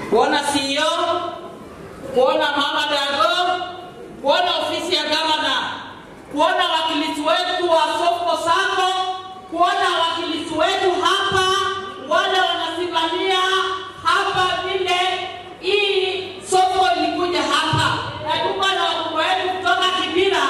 kuona CEO, kuona Mama Dago, kuona ofisi ya gavana, kuona wakilishi wetu wa Soko Sako, kuona wakilishi wetu hapa, wale wanasimamia hapa vile hii soko ilikuja hapa. Na tuko na wakubwa wetu kutoka Kibira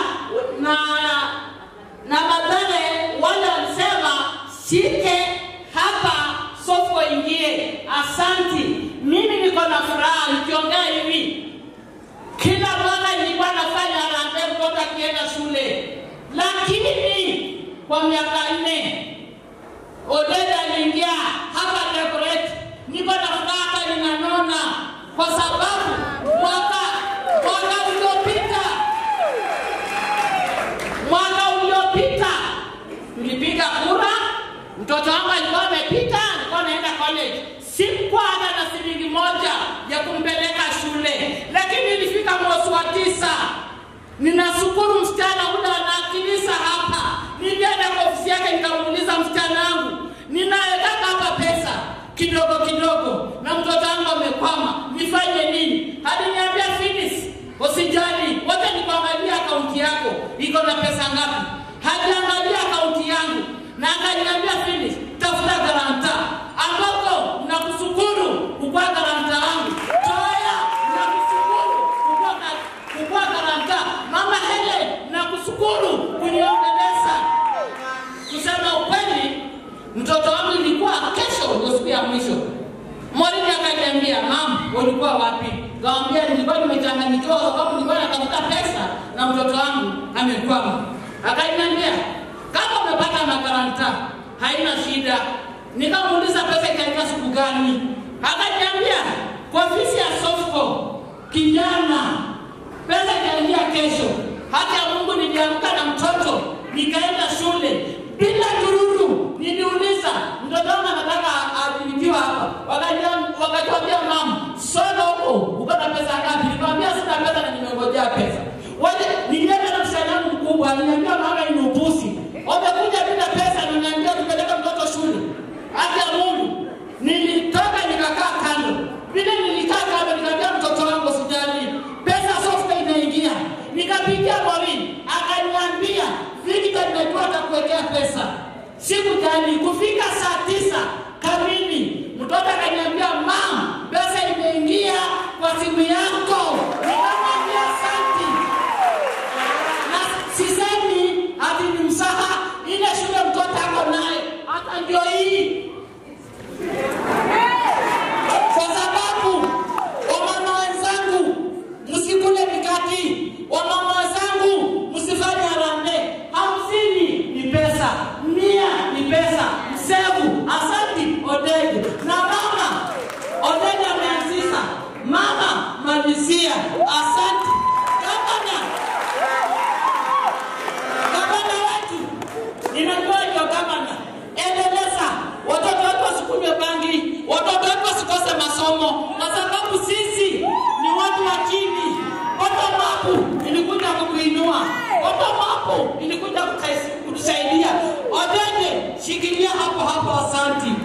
na Mathare, wale walisema shike hapa soko ingie. Asanti. Mimi niko na furaha nikiongea hivi. Kila mwaka nilikuwa nafanya harambee mtoto akienda shule. Lakini kwa miaka 4 Odeda aliingia hapa decorate. Niko na furaha ninanona kwa sababu mwaka uliopita tulipiga kura. Mtoto wangu alikuwa amepita, alikuwa anaenda college. Sikuwa na shilingi moja ya kumpeleka shule. Lakini ilifika mwezi wa 9. Ninashukuru msichana ule anaakilisa hapa. Nilienda kwa ofisi yake nikamuuliza msichana wangu, ninaweka hapa pesa kidogo kidogo na mtoto wangu amekwama. Nifanye nini? Aliniambia Phyllis, usijali, wacha nikuangalia akaunti yako. Iko na pesa ngapi? Hajaangalia akaunti yangu. Na akaniambia Phyllis, tafuta garanta. Ambako nakushukuru kwa garanta wangu. Toya, nakushukuru kwa garanta. Mama Helen, nakushukuru kuniongeleza. Kusema ukweli, mtoto wangu ilikuwa kesho ndio siku ya mwisho. Mwalimu akaniambia, "Mama, ulikuwa wapi?" Nikamwambia nilikuwa nimechanganyikiwa kwa sababu nilikuwa natafuta pesa na mtoto wangu amekwama. Akaniambia, "Kama umepata magaranta, haina shida." Nikamuuliza pesa itaingia siku gani? Akaniambia, "Kwa ofisi ya Sofco, kijana, pesa itaingia kesho." Hata Mungu niliamka na mtoto, nikaenda shule. Bila tururu, niliuliza, "Mtoto wangu anataka adilikiwa hapa." Wakaniambia, "Mama, solo uko na pesa ngapi?" Nikamwambia, "Sina pesa na nimengojea pesa." Wale nilienda na msichana wangu mkubwa, aliniambia, "Mama, ni upuzi. Wamekuja bila pesa na niambia tupeleke mtoto shule." Hata Mungu, nilitoka nikakaa kando. Vile nilikaa kando nikamwambia mtoto wangu, "Usijali, pesa sofa inaingia." Nikapigia mwalimu, akaniambia, "Victor, nimekuwa atakuwekea pesa." Sikujali. Kufika saa 9 kamili, mtoto akaniambia, "Mama, pesa imeingia kwa simu yako." Nikamwambia asante. Na sisemi hadi ni msaha, ile shule mtoto ako naye hata ndio hii. Kwa sababu wamama wenzangu, msikule mikati. Wamama wenzangu, msifanye harambee. 50 ni pesa, 100 ni pesa. Msevu, asante Odege. Na mama Odege ameanzisha. Mama malizia. Asante. Gavana wetu, ninajua ndio gavana. Endeleza. Watoto wetu wasikunywe bangi. Watoto wetu wasikose masomo. Kwa sababu sisi ni watu wa chini. Bottom up ilikuja kukuinua. Bottom up ilikuja kutusaidia. Odege, shikilia hapo hapo, asante.